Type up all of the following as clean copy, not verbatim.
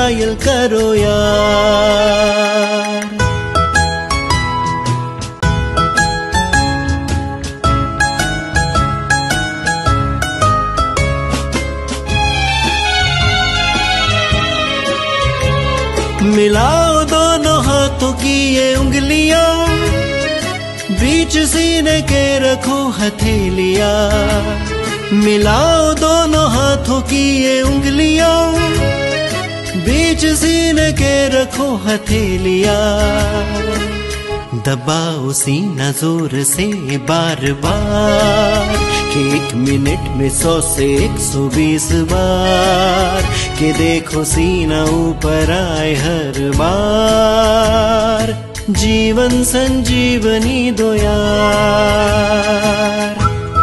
घायल करो यार। मिलाओ दोनों हाथों की ये उंगलियां, बीच सीने के रखो हथेलियां। मिलाओ दोनों हाथों की ये उंगलियां, बीच सीने के रखो हथेलियां। दबाओ सीना जोर से बार बार, कि 1 मिनट में 100 से 120 बार, कि देखो सीना ऊपर आए हर बार। जीवन संजीवनी दो यार।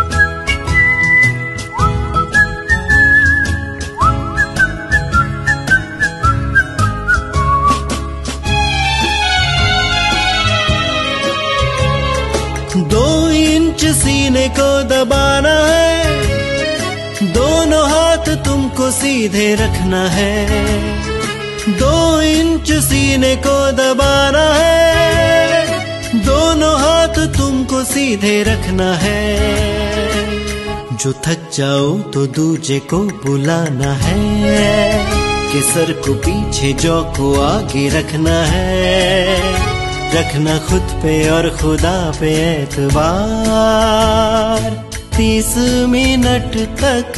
दो इंच सीने को दबाना है, दोनों हाथ तुमको सीधे रखना है। 2 इंच सीने को दबाना है, दोनों हाथ तुमको सीधे रखना है। जो थक जाओ तो दूजे को बुलाना है, कि सर को पीछे जौ को आगे रखना है। रखना खुद पे और खुदा पे एतबार, 30 मिनट तक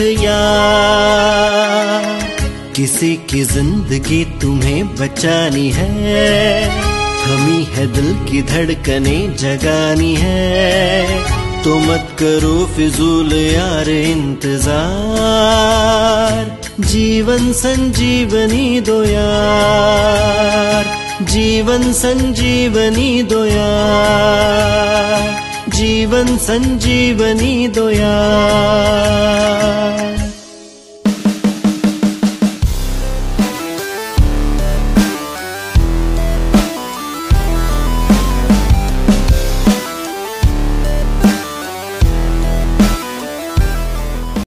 यार। किसी की जिंदगी तुम्हें बचानी है, थमी है दिल की धड़कनें जगानी है। तो मत करो फिजूल यार इंतजार, जीवन संजीवनी दो यार। जीवन संजीवनी दो यार, जीवन संजीवनी दो यार।